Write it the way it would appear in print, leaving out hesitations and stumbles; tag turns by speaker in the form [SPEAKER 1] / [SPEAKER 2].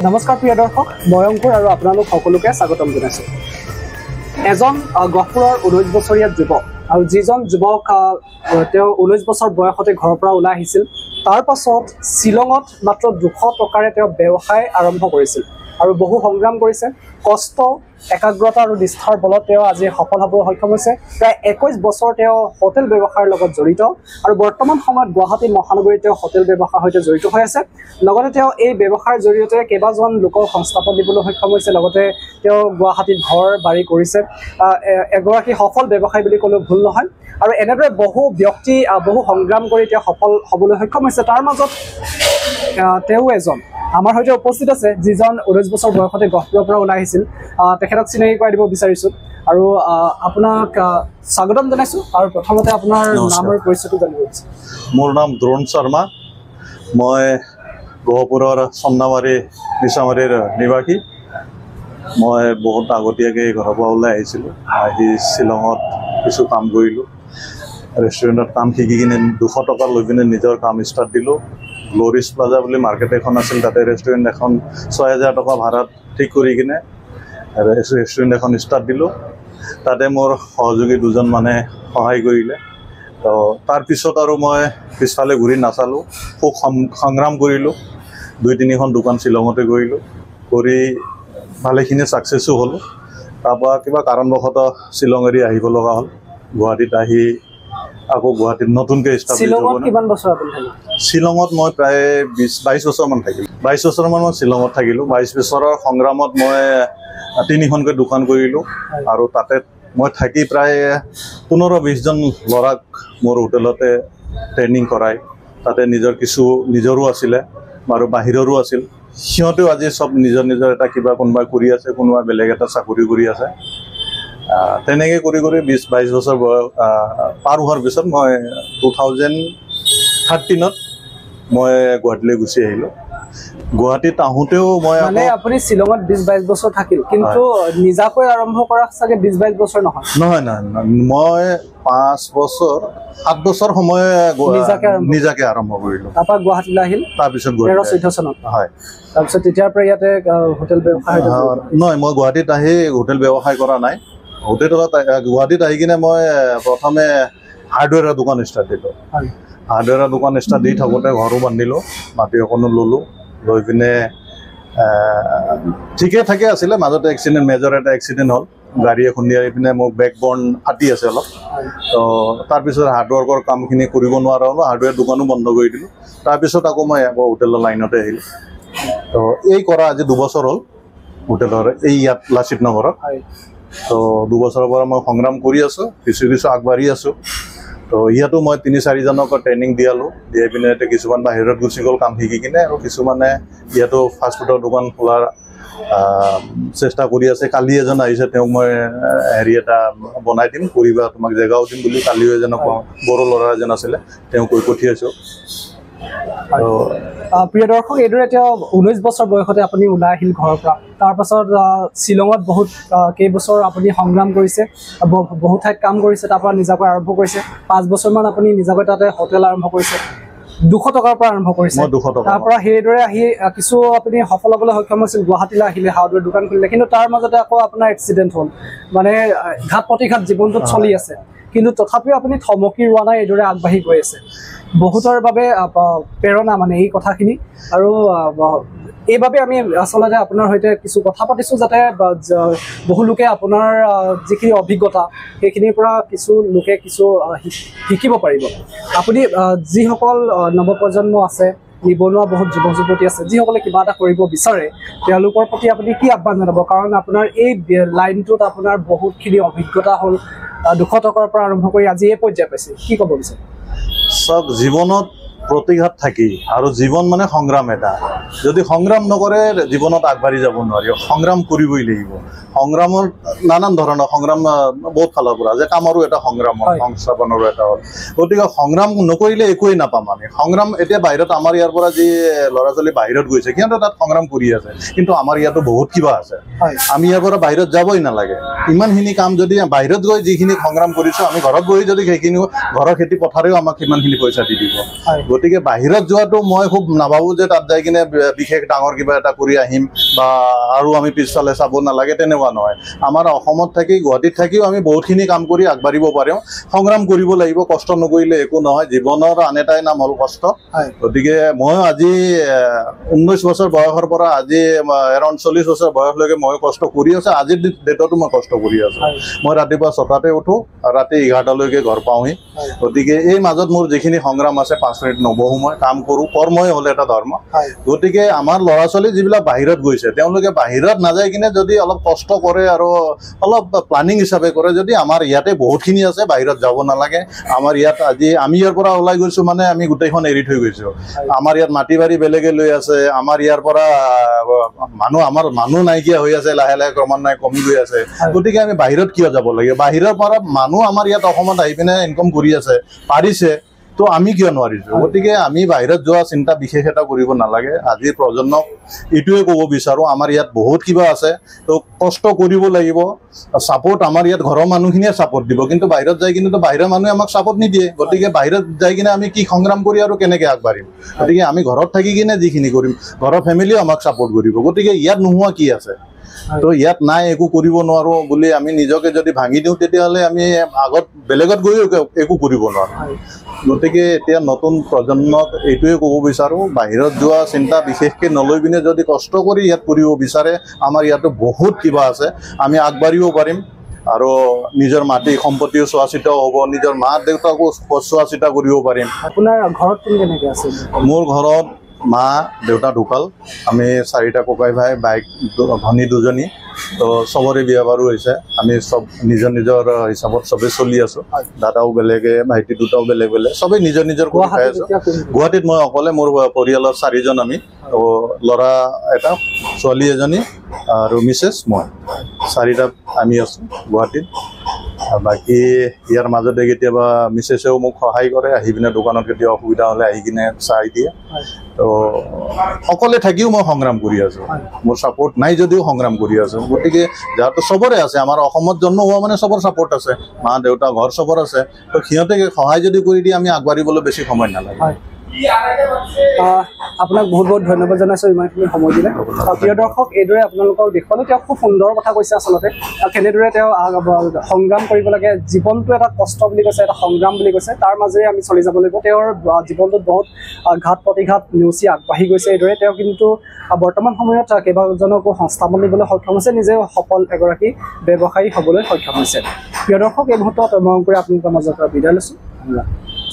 [SPEAKER 1] নমস্কাৰ প্ৰিয় দৰ্শক, মই অংকুৰ আৰু আপোনালোক সকলোকে স্বাগতম জনাইছোঁ। এজন গহপুৰৰ 19 বছৰীয়া যুৱক আৰু যিজন যুৱক তেওঁ 19 বছৰ বয়সতে ঘৰৰ পৰা ওলাই আহিছিল, তাৰ পাছত শ্বিলঙত মাত্ৰ 200 টকাৰে তেওঁ ব্যৱসায় আৰম্ভ কৰিছিল আৰু বহু সংগ্ৰাম কৰিছে। কষ্ট, একাগ্ৰতা আৰু নিষ্ঠাৰ বলত তেওঁ আজি সফল হ'ব সক্ষম হৈছে। প্ৰায় 21 বছৰ তেওঁ হোটেল ব্যৱসায়ৰ লগত জড়িত আৰু বৰ্তমান সময়ত গুৱাহাটী মহানগৰীত তেওঁ হোটেল ব্যৱসায়ৰ সৈতে জড়িত হৈ আছে। লগতে তেওঁ এই ব্যৱসায়ৰ জৰিয়তে কেইবাজন লোকক সংস্থাপন দিবলৈ সক্ষম হৈছে। লগতে তেওঁ গুৱাহাটীত ঘৰ বাৰী কৰিছে। এগৰাকী সফল ব্যৱসায়ী বুলি ক'লেও ভুল নহয়। আৰু এনেদৰে বহু ব্যক্তি বহু সংগ্ৰাম কৰি তেওঁ সফল হ'বলৈ সক্ষম হৈছে। তাৰ মাজত তেওঁ এজন আমাৰ সৈতে উপস্থিত আছে, যিজন 19 বছৰ বয়সতে গহপুৰৰ পৰা ওলাই আহিছিল। তেখেতক চিনাকি কৰাই দিব বিচাৰিছোঁ আৰু আপোনাক স্বাগতম জনাইছোঁ। আৰু প্ৰথমতে আপোনাৰ নাম আৰু পৰিচয়টো জানিব বিচাৰিছোঁ।
[SPEAKER 2] মোৰ নাম দ্ৰোণ শৰ্মা। মই গহপুৰৰ চন্নামাৰী নিচামাৰীৰ নিবাসী। মই বহুত আগতীয়াকৈ ঘৰৰ পৰা ওলাই আহিছিলোঁ। আহি শ্বিলঙত কিছু কাম কৰিলোঁ। ৰেষ্টুৰেণ্টত কাম শিকি কিনে 200 টকা লৈ পিনে নিজৰ কাম ষ্টাৰ্ট দিলোঁ। গ্ল'ৰিছ প্লাজা বুলি মাৰ্কেট এখন আছিল, তাতে ৰেষ্টুৰেণ্ট এখন 6000 টকা ভাড়াত ঠিক কৰি কিনে ৰেষ্টুৰেণ্ট এখন ষ্টাৰ্ট দিলোঁ। তাতে মোৰ সহযোগী দুজন মানে সহায় কৰিলে। তো তাৰপিছত আৰু মই পিছফালে ঘূৰি নাচালোঁ, খুব সংগ্ৰাম কৰিলোঁ। 2-3খন দোকান শ্বিলঙতে কৰিলোঁ, কৰি ভালেখিনি ছাকচেছো হ'লোঁ। তাৰপৰা কিবা কাৰণবশতঃ শ্বিলং এৰি আহিব লগা হ'ল। গুৱাহাটীত আহি আকৌ গুৱাহাটীত নতুনকৈ শ্বিলঙত মই প্ৰায় 22 বছৰমান থাকিলোঁ। 22 বছৰমান মই শ্বিলঙত থাকিলোঁ। 22 বছৰৰ সংগ্ৰামত মই 3খনকৈ দোকান কৰিলোঁ আৰু তাতে মই থাকি প্ৰায় 15-20 জন ল'ৰাক মোৰ হোটেলতে ট্ৰেইনিং কৰাই। তাতে নিজৰো আছিলে আৰু বাহিৰৰো আছিল। সিহঁতেও আজি চব নিজৰ এটা কিবা কোনোবাই কৰি আছে, কোনোবাই বেলেগ এটা চাকৰি কৰি আছে। তেনেকৈ কৰি 20-22 বছৰ পাৰ হোৱাৰ পিছত মই 2013ত মই গুৱাহাটীলৈ গুচি আহিলোঁ। গুৱাহাটীত আহোঁতেও মই
[SPEAKER 1] আপুনি শ্বিলঙত 20-22 বছৰ থাকিল, কিন্তু নিজাকৈ আৰম্ভ কৰা চাগে 20-22 বছৰ নহয়?
[SPEAKER 2] মই 7 বছৰ সময় নিজাকৈ আৰম্ভ কৰিলোঁ।
[SPEAKER 1] তাৰপৰা গুৱাহাটীলৈ আহিল।
[SPEAKER 2] তাৰপিছত
[SPEAKER 1] 13-14 চনত হয়। তাৰপিছত তেতিয়াৰ পৰা ইয়াতে হোটেল ব্যৱসায়
[SPEAKER 2] নহয়, মই গুৱাহাটীত আহি হোটেল ব্যৱসায় কৰা নাই। গুৱাহাটীত আহি কিনে মই প্ৰথমে হাৰ্ডৱেৰৰ দোকান ষ্টাৰ্ট দিলোঁ। হাৰ্ডৱেৰৰ দোকান ষ্টাৰ্ট দি থাকোঁতে ঘৰো বান্ধিলোঁ, মাটি অকণো ল'লোঁ। লৈ পিনে ঠিকে থাকে আছিলে। মাজতে মেজৰ এটা এক্সিডেণ্ট হ'ল। গাড়ীয়ে খুন্দিয়াই পিনে মোৰ বেকবন ফাটি আছে অলপ। তো তাৰপিছত হাৰ্ডৱৰ্কৰ কামখিনি কৰিব নোৱাৰা হ'লোঁ। হাৰ্ডৱেৰ দোকানো বন্ধ কৰি দিলোঁ। তাৰপিছত আকৌ মই আকৌ হোটেলৰ লাইনতে আহিলোঁ। তো এই কৰা আজি 2 বছৰ হ'ল হোটেলৰ ইয়াত লাচিত নগৰত। তো 2 বছৰৰ পৰা মই সংগ্ৰাম কৰি আছোঁ, কিছু আগবাঢ়ি আছোঁ। তো ইয়াতো মই 3-4 জনক ট্ৰেইনিং দিয়ালোঁ। দিয়াই পিনে কিছুমান বাহিৰত গুচি গ'ল কাম শিকি কিনে, আৰু কিছুমানে ইয়াতো ফাষ্টফুডৰ দোকান খোলাৰ চেষ্টা কৰি আছে। কালি এজন আহিছে, তেওঁক মই এটা বনাই দিম, কৰিবা, তোমাক জেগাও দিম বুলি কালিও এজনক বড়ো ল'ৰা এজন আছিলে, তেওঁক কৈ পঠিয়াইছোঁ।
[SPEAKER 1] প্ৰিয় দৰ্শক, এইদৰে তেওঁ 19 বছৰ বয়সতে আপুনি ওলাই আহিল ঘৰৰ পৰা। তাৰপাছত শ্বিলঙত বহুত কেইবছৰ আপুনি সংগ্ৰাম কৰিছে, বহু ঠাইত কাম কৰিছে। তাৰপৰা নিজাকৈ আৰম্ভ কৰিছে। 5 বছৰমান আপুনি নিজাকৈ তাতে হোটেল আৰম্ভ কৰিছে। 200 টকাৰ পৰা আৰম্ভ কৰিছে। তাৰপৰা সেইদৰে আহি কিছু আপুনি সফল হ'বলৈ সক্ষম হৈছিল। গুৱাহাটীলৈ আহিলে, হাৰ্ডৱেৰ দোকান খুলিলে, কিন্তু তাৰ মাজতে আকৌ আপোনাৰ এক্সিডেণ্ট হ'ল। মানে ঘাট প্ৰতিঘাত জীৱনটোত চলি আছে, কিন্তু তথাপিও আপুনি থমকি ৰোৱা নাই, এইদৰে আগবাঢ়ি গৈ আছে। বহুতৰ বাবে প্ৰেৰণা মানে এই কথাখিনি। আৰু এইবাবে আমি আচলতে আপোনাৰ সৈতে কিছু কথা পাতিছোঁ, যাতে বহু লোকে আপোনাৰ যিখিনি অভিজ্ঞতা সেইখিনিৰ পৰা কিছু লোকে শিকিব পাৰিব। আপুনি যিসকল নৱপ্ৰজন্ম আছে, নিবনুৱা বহুত যুৱক যুৱতী আছে, যিসকলে কিবা এটা কৰিব বিচাৰে, তেওঁলোকৰ প্ৰতি আপুনি কি আহ্বান জনাব? কাৰণ আপোনাৰ এই লাইনটোত আপোনাৰ বহুতখিনি অভিজ্ঞতা হ'ল। 200 টকাৰ পৰা আৰম্ভ কৰি আজি এই পৰ্যায় পাইছে, কি ক'ব বিচাৰে?
[SPEAKER 2] চব জীৱনত প্ৰতিঘাত থাকি, আৰু জীৱন মানে সংগ্ৰাম এটা। যদি সংগ্ৰাম নকৰে জীৱনত আগবাঢ়ি যাব নোৱাৰি। সংগ্ৰাম কৰিবই লাগিব। সংগ্ৰামৰ নানান ধৰণৰ সংগ্ৰাম বহুত ফালৰ পৰা, যে কামৰো এটা সংগ্ৰাম হ'ল, সংস্থাপনৰো এটা হ'ল। গতিকে সংগ্ৰাম নকৰিলে একোৱেই নাপাম আমি। সংগ্ৰাম এতিয়া বাহিৰত, আমাৰ ইয়াৰ পৰা যি ল'ৰা ছোৱালী বাহিৰত গৈছে, সিহঁতে তাত সংগ্ৰাম কৰি আছে, কিন্তু আমাৰ ইয়াতো বহুত কিবা আছে। আমি ইয়াৰ পৰা বাহিৰত যাবই নালাগে। ইমানখিনি কাম যদি বাহিৰত গৈ যিখিনি সংগ্ৰাম কৰিছোঁ, আমি ঘৰত বহি যদি সেইখিনি ঘৰৰ খেতি পথাৰেও আমাক সিমানখিনি পইচা দি দিব। গতিকে বাহিৰত যোৱাটো মই খুব নাভাবোঁ যে তাত যাই কিনে বিশেষ ডাঙৰ কিবা এটা কৰি আহিম বা আৰু আমি পিছফালে চাব নালাগে, তেনেকুৱা নহয়। আমাৰ অসমত থাকি গুৱাহাটীত থাকিও আমি বহুতখিনি কাম কৰি আগবাঢ়িব পাৰোঁ। সংগ্ৰাম কৰিব লাগিব, কষ্ট নকৰিলে একো নহয়। জীৱনৰ আন এটাই নাম হ'ল কষ্ট। গতিকে মই আজি 19 বছৰ বয়সৰ পৰা আজি এৰাউণ্ড 40 বছৰ বয়সলৈকে মই কষ্ট কৰি আছোঁ। আজিৰ ডেটতো মই কষ্ট কৰি আছোঁ। মই ৰাতিপুৱা 6টাতে উঠোঁ, ৰাতি 11টালৈকে ঘৰ পাওঁহি। গতিকে এই মাজত মোৰ যিখিনি সংগ্ৰাম আছে, 5 মিনিট নবহোঁ, মই কাম কৰোঁ। কৰ্মই হ'ল এটা ধৰ্ম। গতিকে আমাৰ ল'ৰা ছোৱালী যিবিলাক বাহিৰত গৈছে, তেওঁলোকে বাহিৰত নাযায় কিনে যদি অলপ কষ্ট কৰে আৰু অলপ প্লানিং হিচাপে কৰে, যদি আমাৰ ইয়াতে বহুতখিনি আছে, বাহিৰত যাব নালাগে। আমাৰ ইয়াত আজি আমি ইয়াৰ পৰা ওলাই গৈছোঁ মানে আমি গোটেইখন এৰি থৈ গৈছোঁ। আমাৰ ইয়াত মাটি বাৰী বেলেগে লৈ আছে, আমাৰ ইয়াৰ পৰা মানুহ নাইকিয়া হৈ আছে, লাহে লাহে ক্ৰমান্বয়ে কমি গৈ আছে। গতিকে আমি বাহিৰত কিয় যাব লাগে? বাহিৰৰ পৰা মানুহ আমাৰ ইয়াত অসমত আহি পিনে ইনকম কৰি আছে, পাৰিছে, তো আমি কিয় নোৱাৰিছোঁ? গতিকে আমি বাহিৰত যোৱা চিন্তা বিশেষ এটা কৰিব নালাগে। আজিৰ প্ৰজন্মক এইটোৱে ক'ব বিচাৰোঁ, আমাৰ ইয়াত বহুত কিবা আছে, তো কষ্ট কৰিব লাগিব। ছাপোৰ্ট আমাৰ ইয়াত ঘৰৰ মানুহখিনিয়ে ছাপোৰ্ট দিব, কিন্তু বাহিৰত যাই কিনে তো বাহিৰৰ মানুহে আমাক ছাপোৰ্ট নিদিয়ে। গতিকে বাহিৰত যাই কিনে আমি কি সংগ্ৰাম কৰি আৰু কেনেকৈ আগবাঢ়িম? গতিকে আমি ঘৰত থাকি কিনে যিখিনি কৰিম, ঘৰৰ ফেমিলিও আমাক ছাপোৰ্ট কৰিব। গতিকে ইয়াত নোহোৱা কি আছে? তো ইয়াত নাই, একো কৰিব নোৱাৰোঁ বুলি আমি নিজকে যদি ভাঙি দিওঁ, তেতিয়াহ'লে আমি আগত বেলেগত গৈও একো কৰিব নোৱাৰোঁ। গতিকে এতিয়া নতুন প্ৰজন্মক এইটোৱে ক'ব বিচাৰোঁ, বাহিৰত যোৱা চিন্তা বিশেষকৈ নলৈ পিনে যদি কষ্ট কৰি ইয়াত কৰিব বিচাৰে, আমাৰ ইয়াতো বহুত কিবা আছে, আমি আগবাঢ়িব পাৰিম। আৰু নিজৰ মাটি সম্পত্তিও চোৱা চিতাও হ'ব, নিজৰ মা দেউতাকো চোৱা চিতা কৰিব পাৰিম।
[SPEAKER 1] আপোনাৰ ঘৰত কোন কেনেকৈ আছে?
[SPEAKER 2] মোৰ ঘৰত মা দেউতা ঢুকাল, আমি 4টা ককাই ভাই, বাইক ভনী 2জনী। তো চবৰে বিয়া বাৰু হৈছে, আমি চব নিজৰ নিজৰ হিচাপত চবেই চলি আছোঁ। দাদাও বেলেগে, ভাইটি দুটাও বেলেগ বেলেগ, চবেই নিজৰ নিজৰ কৰি খাই আছোঁ। গুৱাহাটীত মই অকলে, মোৰ পৰিয়ালৰ 4জন আমি, তো ল'ৰা এটা, ছোৱালী এজনী আৰু মিছেছ, মই, 4টা আমি আছোঁ গুৱাহাটীত। বাকী ইয়াৰ মাজতে কেতিয়াবা মিছেছেও মোক সহায় কৰে, আহি পিনে দোকানত কেতিয়াবা অসুবিধা হ'লে আহি কিনে চাই দিয়ে। তো অকলে থাকিও মই সংগ্ৰাম কৰি আছোঁ, মোৰ ছাপোৰ্ট নাই যদিও সংগ্ৰাম কৰি আছোঁ। গতিকে যাতে চবৰে আছে, আমাৰ অসমত জন্ম হোৱা মানে চবৰ ছাপোৰ্ট আছে, মা দেউতা ঘৰ চবৰ আছে। তো সিহঁতে সহায় যদি কৰি দিয়ে, আমি আগবাঢ়িবলৈ বেছি সময় নালাগে।
[SPEAKER 1] আপোনাক বহুত বহুত ধন্যবাদ জনাইছোঁ ইমানখিনি সময় দিলে। প্ৰিয় দৰ্শক, এইদৰে আপোনালোকক দেখুৱালোঁ। তেওঁ খুব সুন্দৰ কথা কৈছে আচলতে, কেনেদৰে তেওঁ সংগ্ৰাম কৰিব লাগে। জীৱনটো এটা কষ্ট বুলি কৈছে, এটা সংগ্ৰাম বুলি কৈছে, তাৰ মাজেৰে আমি চলি যাব লাগিব। তেওঁৰ জীৱনটোত বহুত ঘাত প্ৰতিঘাত নেওচি আগবাঢ়ি গৈছে এইদৰে। তেওঁ কিন্তু বৰ্তমান সময়ত কেইবাজনকো সংস্থাপন দিবলৈ সক্ষম হৈছে, নিজে সফল এগৰাকী ব্যৱসায়ী হ'বলৈ সক্ষম হৈছে। প্ৰিয় দৰ্শক, এই মুহূৰ্তত মই আপোনালোকৰ মাজৰ পৰা বিদায় লৈছোঁ। ধন্যবাদ।